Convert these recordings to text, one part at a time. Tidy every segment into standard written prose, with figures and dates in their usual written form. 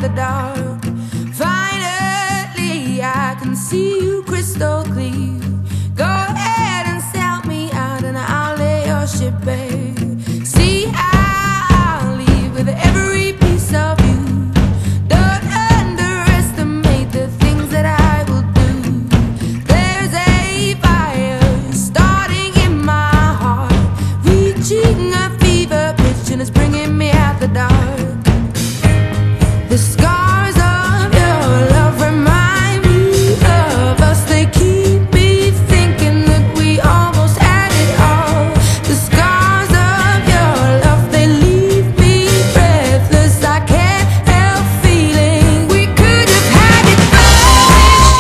the dark. Finally, I can see you crystal clear. Go ahead and sell me out, and I'll lay your ship bare. See, I'll leave with every piece of you. Don't underestimate the things that I will do. There's a fire starting in my heart, reaching a fever pitch, and it's bringing me out the dark. The scars of your love remind me of us. They keep me thinking that we almost had it all. The scars of your love, they leave me breathless. I can't help feeling we could have had it all.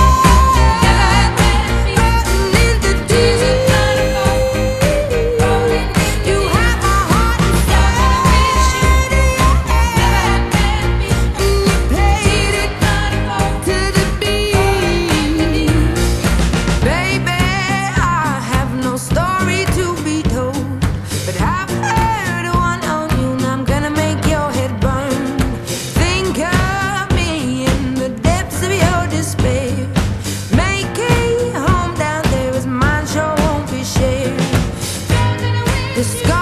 In the deep, you have my heart inside. Played it to the beat. Baby, I have no story to be told, but I've heard one on you, and I'm gonna make your head burn. Think of me in the depths of your despair. Make a home down there, as mine sure won't be shared. The